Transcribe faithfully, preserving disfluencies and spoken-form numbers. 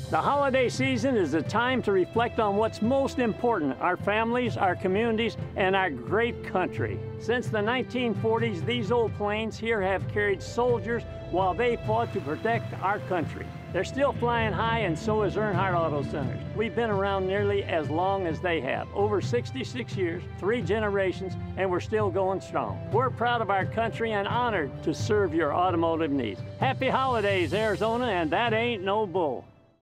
The holiday season is a time to reflect on what's most important, our families, our communities, and our great country. Since the nineteen forties, these old planes here have carried soldiers while they fought to protect our country. They're still flying high, and so is Earnhardt Auto Centers. We've been around nearly as long as they have, over sixty-six years, three generations, and we're still going strong. We're proud of our country and honored to serve your automotive needs. Happy holidays, Arizona, and that ain't no bull.